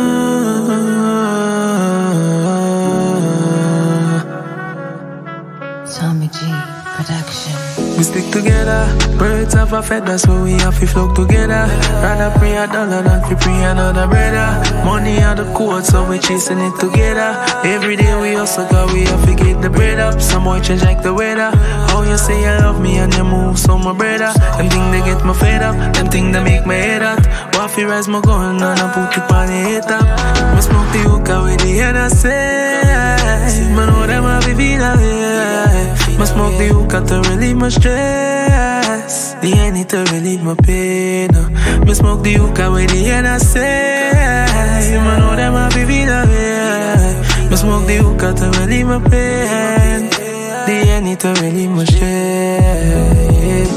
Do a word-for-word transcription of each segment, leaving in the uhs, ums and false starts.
Tommy G Production. We stick together, birds of a feather, so we have to flock together. Rather pray a dollar than to pray another brother. Money on the court, so we chasing it together. Every day we hustle, cause we have to get the bread up. Some boy change like the weather. How you say you love me and you move so my brother. Them thing they get me fed up, them thing they make my head hot. Waffy rise my gun and I put it on the head top. Me smoke the hookah with the Hennessy. Man know them have a feel away. Me smoke the hookah to relieve my stress. The Henny to relieve my pain. Me smoke the hookah with the Hennessy. Man know them have a feel away. Me smoke the hookah to relieve my pain. The Henny to relieve my stress.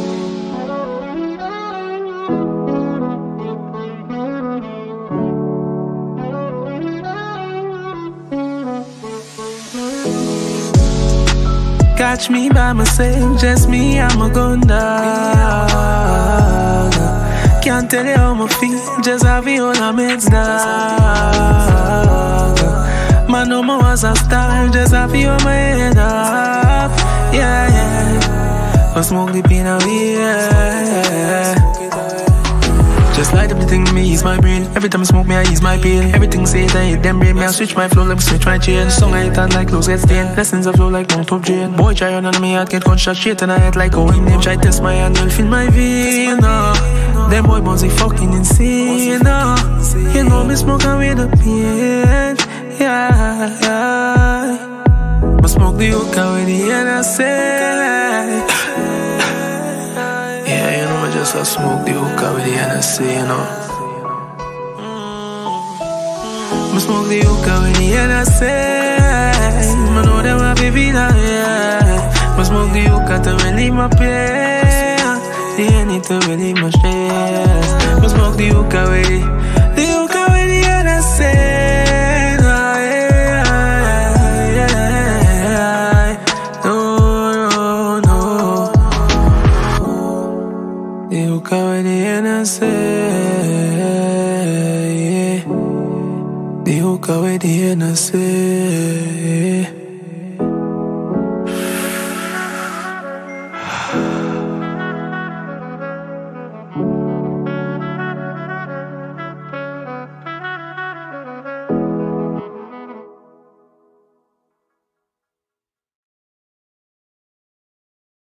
Catch me by myself, just me and my gun dog. Can't tell you how I feel, just have you on a meds dog. Man, no more was a star, just have you on my head up. Yeah, yeah. I smoke the pain away, yeah. Just light up the thing, me ease my brain. Every time I smoke me, I ease my pain. Everything say that I hit them brain. Me I switch my flow, like switch my chain. Song I hit on like clothes get stained. Lessons I flow like Mount Top Drain. Boy try on me, I get gunshot straight and I head like how him name. Try test my hand, you'll feel my vein. Uh. Them boy bones they fucking insane. Uh. You know me smoke away the pain. Yeah, yeah. I smoke the hookah with the Hennessy. Yeah, you know, I just I smoke the hookah with the Hennessy, you know. I smoke the hookah with the Hennessy. I know them have a vida, yeah. I smoke the hookah to relieve my pain. The Henny to relieve my stress. I smoke the hookah with the, the hookah with the Hennessy. The hookah with the Hennessy, yeah. The hookah with the Hennessy, yeah.